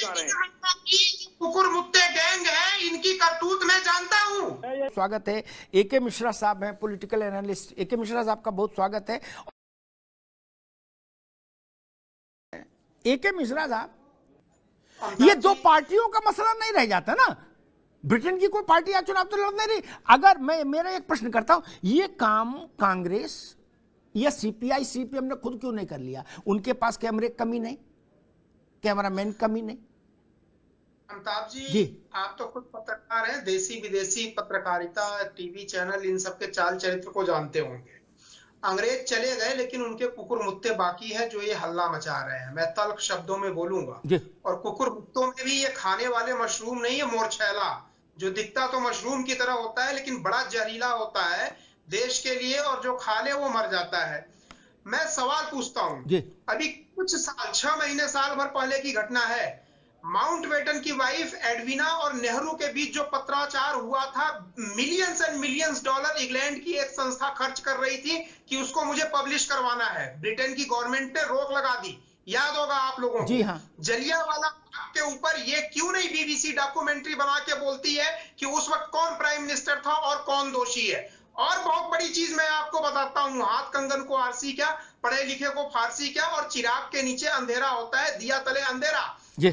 जा रहे हैं। कुकुर मुत्ते गैंग है, इनकी करतूत मैं जानता हूँ। स्वागत है। एके मिश्रा साहब हैं, पॉलिटिकल एनालिस्ट। एके मिश्रा साहब का बहुत स्वागत है। एके मिश्रा साहब, ये दो पार्टियों का मसला नहीं रह जाता ना। ब्रिटेन की कोई पार्टी आज चुनाव तो लड़ नहीं रही। अगर मैं मेरा एक प्रश्न करता हूं, ये काम कांग्रेस या सीपीआई सीपीएम ने खुद क्यों नहीं कर लिया? उनके पास कैमरे कमी नहीं, कैमरामैन कमी नहीं। अमिताभ जी, आप तो खुद पत्रकार हैं, देसी विदेशी पत्रकारिता, टीवी चैनल, इन सब के चाल चरित्र को जानते होंगे। अंग्रेज चले गए, लेकिन उनके कुकुर मुत्ते बाकी है जो ये हल्ला मचा रहे हैं। मैं तल्ख शब्दों में बोलूंगा। और कुकुर मुत्तों में भी ये खाने वाले मशरूम नहीं है मोरछैला, जो दिखता तो मशरूम की तरह होता है लेकिन बड़ा जहरीला होता है देश के लिए, और जो खा ले वो मर जाता है। मैं सवाल पूछता हूँ, अभी कुछ साल, 6 महीने साल भर पहले की घटना है। माउंटबेटन की वाइफ एडविना और नेहरू के बीच जो पत्राचार हुआ था, millions and millions dollar England की एक संस्था खर्च कर रही थी कि उसको मुझे पब्लिश करवाना है। ब्रिटेन की गवर्नमेंट ने रोक लगा दी, याद होगा आप लोगों को। जी हाँ। जलियांवाला बाग के ऊपर ये क्यों नहीं बीबीसी डॉक्यूमेंट्री बना के बोलती है कि उस वक्त कौन प्राइम मिनिस्टर था और कौन दोषी है? और बहुत बड़ी चीज मैं आपको बताता हूँ, हाथ कंगन को आरसी क्या, पढ़े लिखे को फारसी क्या, और चिराग के नीचे अंधेरा होता है, दिया तले अंधेरा।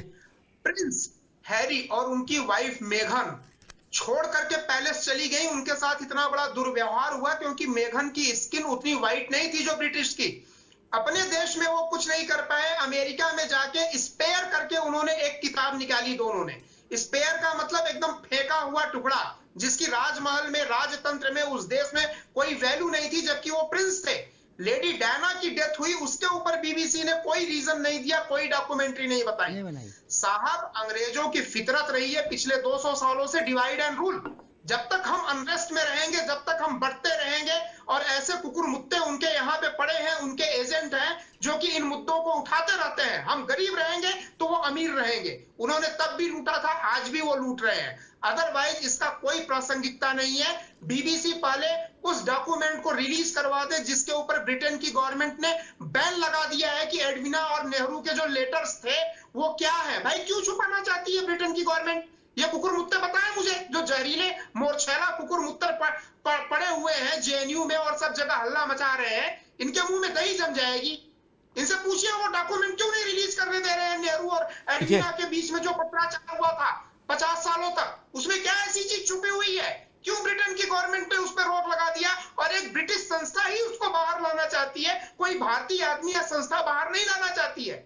प्रिंस हैरी और उनकी वाइफ मेघन छोड़ करके पैलेस चली गई। उनके साथ इतना बड़ा दुर्व्यवहार हुआ क्योंकि मेघन की स्किन उतनी व्हाइट नहीं थी जो ब्रिटिश की। अपने देश में वो कुछ नहीं कर पाए। अमेरिका में जाके स्पेयर करके उन्होंने एक किताब निकाली दोनों ने। स्पेयर का मतलब एकदम फेंका हुआ टुकड़ा, जिसकी राजमहल में, राजतंत्र में, उस देश में कोई वैल्यू नहीं थी, जबकि वो प्रिंस थे। लेडी डायना की डेथ हुई, उसके ऊपर बीबीसी ने कोई रीजन नहीं दिया, कोई डॉक्यूमेंट्री नहीं बताई। साहब, अंग्रेजों की फितरत रही है पिछले 200 सालों से डिवाइड एंड रूल। जब तक हम अनरेस्ट में रहेंगे, जब तक हम बढ़ते रहेंगे, और ऐसे कुकुर मुत्ते उनके यहाँ पे पड़े हैं, उनके एजेंट हैं जो कि इन मुद्दों को उठाते रहते हैं। हम गरीब रहेंगे तो वो अमीर रहेंगे। उन्होंने तब भी लूटा था, आज भी वो लूट रहे हैं। अदरवाइज इसका कोई प्रासंगिकता नहीं है। बीबीसी पहले उस डॉक्यूमेंट को रिलीज करवा दे जिसके ऊपर ब्रिटेन की गवर्नमेंट ने बैन लगा दिया है कि एडविना और नेहरू के जो लेटर्स थे वो क्या है। भाई, क्यों छुपाना चाहती है ब्रिटेन की गवर्नमेंट? ये कुकुर मुत्ते बताएं मुझे, जो जहरीले मोरछैला कुकुर मुत्तर पड़े हुए हैं जेएनयू में और सब जगह हल्ला मचा रहे हैं, इनके मुंह में दही जम जाएगी। इनसे पूछिए वो डॉक्यूमेंट क्यों नहीं रिलीज करने दे रहे हैं नेहरू और एडविना के बीच में जो पत्राचार हुआ था 50 सालों तक, उसमें क्या ऐसी चीज छुपी हुई है? क्यों ब्रिटेन की गवर्नमेंट ने उस पर रोक लगा दिया और एक ब्रिटिश संस्था ही उसको बाहर लाना चाहती है? कोई भारतीय आदमी या संस्था बाहर नहीं लाना चाहती है।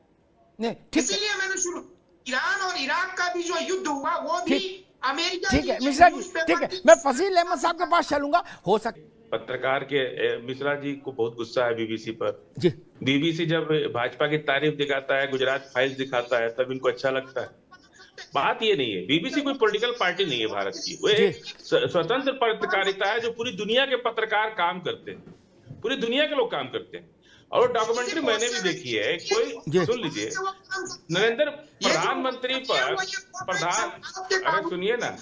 इसीलिए मैंने शुरू, ईरान और इराक का भी जो युद्ध हुआ वो भी अमेरिका। ठीक है मिश्रा जी, ठीक है, मैं फजील अहमद साहब के पास चलूंगा। हो सकता पत्रकार के मिश्रा जी को बहुत गुस्सा है बीबीसी पर। जी, बीबीसी जब भाजपा की तारीफ दिखाता है, गुजरात फाइल्स दिखाता है, तब इनको अच्छा लगता है। बात ये नहीं है, बीबीसी कोई पॉलिटिकल पार्टी नहीं है भारत की। वो एक स्वतंत्र पत्रकारिता है जो पूरी दुनिया के पत्रकार काम करते हैं, पूरी दुनिया के लोग काम करते हैं। और डॉक्यूमेंट्री मैंने भी देखी है। कोई सुन लीजिए, नरेंद्र प्रधानमंत्री पर अरे सुनिए ना,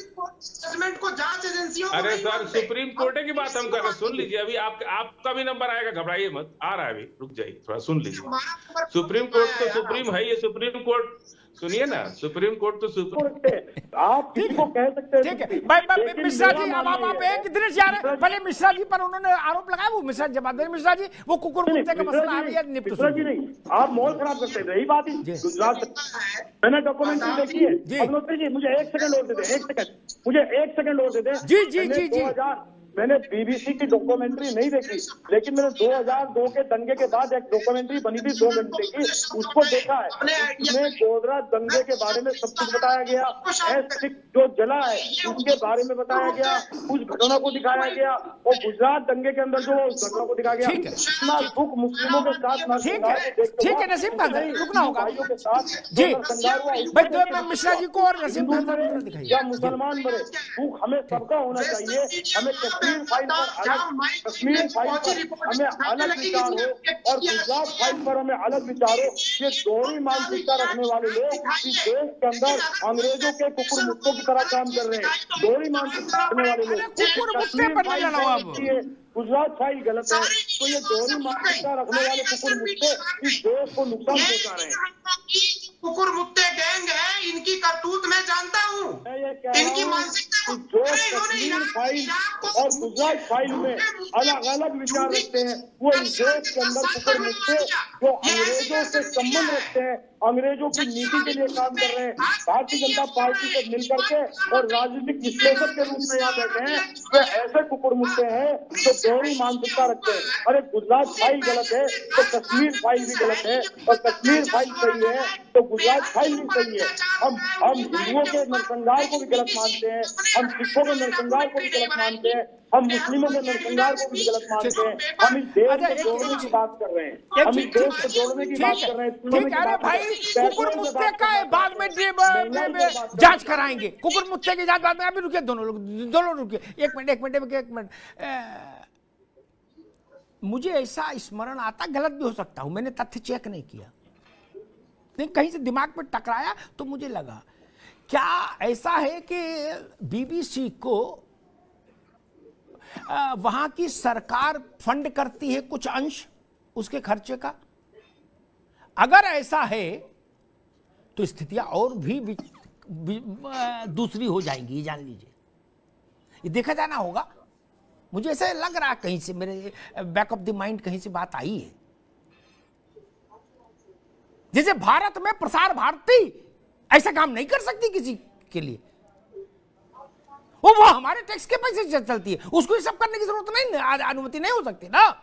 अरे सर, सुप्रीम कोर्ट की बात हम कर रहे हैं, सुन लीजिए। अभी आपका भी नंबर आएगा, घबराइए मत, आ रहा है अभी, रुक जाइए थोड़ा, सुन लीजिए। सुप्रीम कोर्ट तो सुप्रीम है, ये सुप्रीम कोर्ट, सुनिए ना, सुप्रीम कोर्ट तो सुप्रीम, आप किसी को कह सकते हैं। ठीक है भाई मिश्रा जी, अब आप एक दृश्य जा रहे हैं। पहले मिश्रा जी पर उन्होंने आरोप लगाया, वो मिश्रा जवाब दे। मिश्रा जी, वो कुकुर मुत्ते का मसला आ गया, मिश्रा जी नहीं, आप माहौल खराब करते हैं। रही बात गुजरात, मैंने डॉक्यूमेंट्री देखी है। अग्निहोत्री जी, मुझे 1 सेकंड और दे दे, 1 सेकंड, मुझे 1 सेकंड और दे दे। जी जी जी जी, मैंने बीबीसी की डॉक्यूमेंट्री नहीं देखी, लेकिन मैंने 2002 के दंगे के बाद एक डॉक्यूमेंट्री बनी थी 2 घंटे की, उसको देखा है। उसमें गोधरा दंगे के बारे में सब कुछ बताया गया, जो जला है उसके बारे में बताया गया, उस घटना को दिखाया गया, और गुजरात दंगे के अंदर जो उस घटना को दिखाया गया। इतना दुख मुस्लिमों के साथ, ठीक है नसीम खान, रुकना होगा भाइयों के साथ जी भाई, मिश्रा जी को और नसीम खान दिखाइए। क्या मुसलमान मरे, दुख हमें सबका होना चाहिए। हमें कश्मीर फाइल पर अलग, कश्मीर फाइल पर हमें अलग विचार हो, और गुजरात फाइल पर हमें अलग विचार हो। ये दोहरी मानसिकता रखने वाले लोग इस देश के अंदर अंग्रेजों के कुकुर मुत्तों की तरह काम कर रहे हैं। दोहरी मानसिकता रखने वाले लोग, कश्मीर फाइल गुजरात फाइल गलत है, तो ये दोहरी मानसिकता रखने वाले कुकुर मुत्ते इस देश को नुकसान पहुंचा रहे हैं। कुकुर मुत्ते कह रहा हूँ कि जो कश्मीर फाइल और गुजरात फाइल में अलग अलग विचार रखते हैं, वो इस देश के अंदर कुकुर मुक्ते जो अंग्रेजों से संबंध रखते हैं, अंग्रेजों की नीति के लिए काम कर रहे हैं, भारतीय जनता पार्टी से मिलकर के और राजनीतिक विश्लेषक के रूप में यहाँ बैठे हैं, वे ऐसे कुकुर मुक्ते हैं जो दोहरी मानसिकता रखते हैं। अरे गुजरात फाइल गलत है तो कश्मीर फाइल भी गलत है, और कश्मीर फाइल सही है तो गुजरात फाइल भी सही है। हम हिंदुओं के नरसंहार को भी गलत मानते हैं, हम सिखों के नरसंहार को भी गलत मानते हैं, हम मुस्लिमों के नरसंहार को भी गलत मानते हैं। हम इस देश को जोड़ने की बात कर रहे हैं, हम इस देश को जोड़ने की बात कर रहे हैं। अरे भाई कुकुर मुत्ते का बाद में जांच कराएंगे, कुकुर मुत्ते की जांच बाद में। अभी रुकिए दोनों लोग रुकिए, एक मिनट। मुझे ऐसा स्मरण आता, गलत भी हो सकता हूं, मैंने तथ्य चेक नहीं किया, नहीं कहीं से दिमाग में टकराया तो मुझे लगा क्या ऐसा है कि बीबीसी को वहां की सरकार फंड करती है कुछ अंश उसके खर्चे का? अगर ऐसा है तो स्थितियां और भी दूसरी हो जाएंगी, ये जान लीजिए, ये देखा जाना होगा। मुझे ऐसा लग रहा कहीं से, मेरे बैक ऑफ द माइंड कहीं से बात आई है। जैसे भारत में प्रसार भारती ऐसा काम नहीं कर सकती किसी के लिए, वो हमारे टैक्स के पैसे से चलती है, उसको ये सब करने की जरूरत नहीं, अनुमति नहीं हो सकती ना।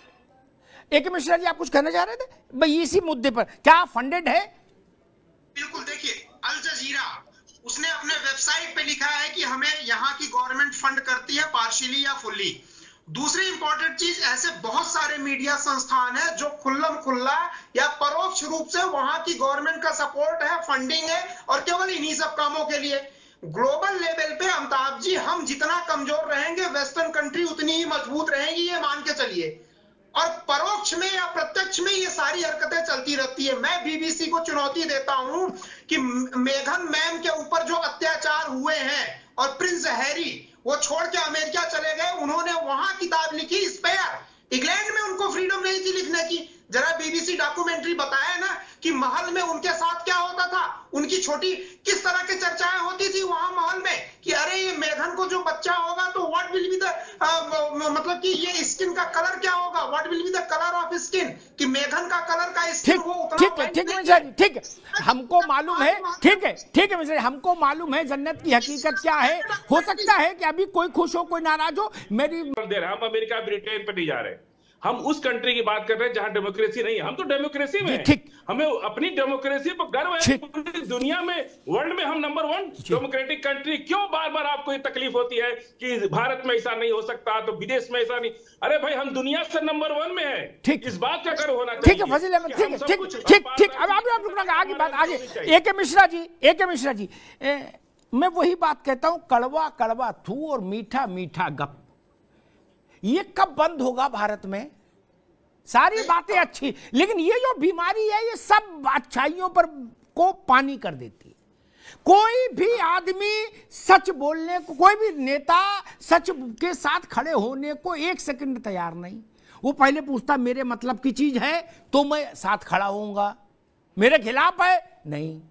एक मिश्रा जी आप कुछ कहना चाह रहे थे भाई इसी मुद्दे पर, क्या फंडेड है? बिल्कुल, देखिए अल जजीरा उसने अपने वेबसाइट पे लिखा है कि हमें यहाँ की गवर्नमेंट फंड करती है पार्शियली या फुल्ली। दूसरी इंपॉर्टेंट चीज, ऐसे बहुत सारे मीडिया संस्थान है जो खुल्लम खुल्ला या परोक्ष रूप से वहां की गवर्नमेंट का सपोर्ट है, फंडिंग है, और केवल इन्हीं सब कामों के लिए। ग्लोबल लेवल पे अमिताभ जी हम जितना कमजोर रहेंगे वेस्टर्न कंट्री उतनी ही मजबूत रहेंगी, ये मान के चलिए। और परोक्ष में या प्रत्यक्ष में ये सारी हरकतें चलती रहती है। मैं बीबीसी को चुनौती देता हूं कि मेघन मैम के ऊपर जो अत्याचार हुए हैं और प्रिंस हैरी वो छोड़ के अमेरिका चले गए, उन्होंने वहां किताब लिखी स्पेयर। इंग्लैंड में उनको फ्रीडम नहीं थी लिखने की। जरा बीबीसी डॉक्यूमेंट्री बताया ना कि महल में उनके साथ क्या होता था, उनकी छोटी किस तरह की चर्चाएं होती थी वहां महल में कि अरे ये मेघन को जो बच्चा होगा तो व्हाट विल बी द मतलब कि ये स्किन का कलर क्या होगा, what will be the colour of skin, कि मेघन का कलर का स्किन हो उतना। ठीक है, हमको मालूम है, ठीक है मिश्रा, हमको मालूम है जन्नत की हकीकत क्या है। हो सकता है कि अभी कोई खुश हो कोई नाराज हो। मेरी हम अमेरिका ब्रिटेन पर नहीं जा रहे, हम उस कंट्री की बात कर रहे हैं जहां डेमोक्रेसी नहीं है। हम तो डेमोक्रेसी में हैं, हमें अपनी डेमोक्रेसी पर गर्व है। पूरी दुनिया में, वर्ल्ड में हम नंबर 1 डेमोक्रेटिक कंट्री। क्यों बार बार आपको ये तकलीफ होती है कि भारत में ऐसा नहीं हो सकता तो विदेश में ऐसा नहीं? अरे भाई हम दुनिया से नंबर 1 में है, ठीक, इस बात का गर्व होना चाहिए। ठीक है फजील अहमद, ठीक। अब आगे बात आगे। एक मिश्रा जी मैं वही बात कहता हूं, कड़वा कड़वा थू और मीठा मीठा गप, ये कब बंद होगा भारत में? सारी बातें अच्छी, लेकिन ये जो बीमारी है ये सब अच्छाइयों पर को पानी कर देती है। कोई भी आदमी सच बोलने को, कोई भी नेता सच के साथ खड़े होने को एक सेकंड तैयार नहीं। वो पहले पूछता मेरे मतलब की चीज है तो मैं साथ खड़ा होऊंगा, मेरे खिलाफ है नहीं।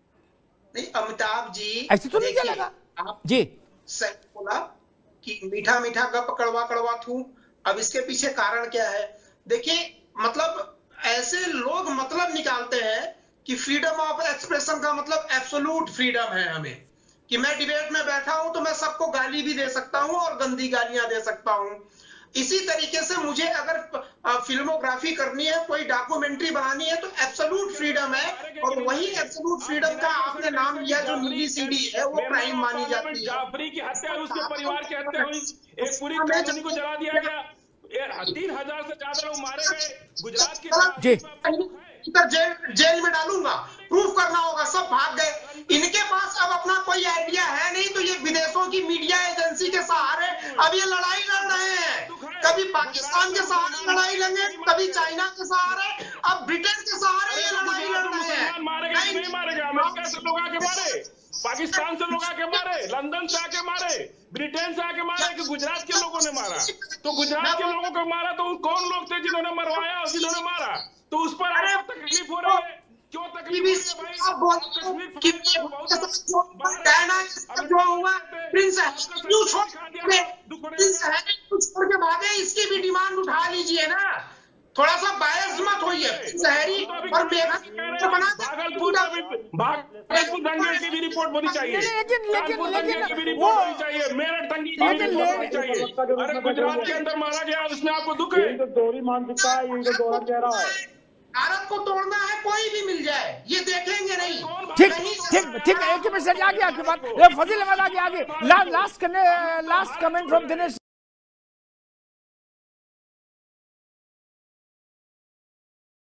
अमिताभ जी ऐसे तो नहीं चलेगा। आप जी सही बोला कि मीठा मीठा गप कड़वा कड़वा थू। अब इसके पीछे कारण क्या है? देखिए, मतलब ऐसे लोग मतलब निकालते हैं कि फ्रीडम ऑफ एक्सप्रेशन का मतलब एब्सोल्यूट फ्रीडम है हमें, कि मैं डिबेट में बैठा हूं तो मैं सबको गाली भी दे सकता हूं और गंदी गालियां दे सकता हूं। इसी तरीके से मुझे अगर फिल्मोग्राफी करनी है, कोई डॉक्यूमेंट्री बनानी है तो एब्सोल्यूट फ्रीडम है, और वही एब्सोल्यूट फ्रीडम का आपने नाम लिया जो नीली सीढ़ी है वो क्राइम मानी जाती है। जाफरी की हत्या, उसके परिवार की हत्या हुई, एक पूरी कॉलोनी को जला दिया गया, 3000 से ज्यादा लोग मारे गए गुजरात के। जेल में डालूंगा, प्रूफ करना होगा, सब भाग गए। इनके पास अब अपना कोई आइडिया है नहीं, तो ये विदेशों की मीडिया एजेंसी के सहारे अब ये लड़ाई लड़ रहे हैं। कभी पाकिस्तान के सहारे लड़ाई लड़ेंगे, कभी चाइना के सहारे, अब ब्रिटेन के सहारे ये लड़ाई लड़ रहे हैं। नहीं मारेगा, अमेरिका से लोग आके मारे, पाकिस्तान से लोग आके मारे, लंदन से आके मारे, ब्रिटेन से आके मारे, कि गुजरात के लोगों ने मारा। तो गुजरात के लोगों को मारा तो कौन लोग थे जिन्होंने मरवाया और जिन्होंने मारा? तो उस पर आपको तकलीफ हो रही है? क्यों तकलीफ जो हुआ प्रिंस छोड़ के भागे, इसकी भी डिमांड उठा लीजिए ना, थोड़ा सा बायस मत होइए। शहरी और भागलपुर दंगे की भी रिपोर्ट होनी चाहिए, लेकिन मेरठ दंगे की भी रिपोर्ट होनी चाहिए। अरे गुजरात के अंदर मारा गया, उसमें आपको दुख है? तो दोहरी मानसिकता है, यही तो दोहरा कह रहा है। भारत को तोड़ना है, कोई भी मिल जाए, ये देखेंगे नहीं। ठीक ठीक ठीक, एक मैसेज आ गया आपके बाद, फजील अहमद आ गया आगे। Last comment from Dinesh.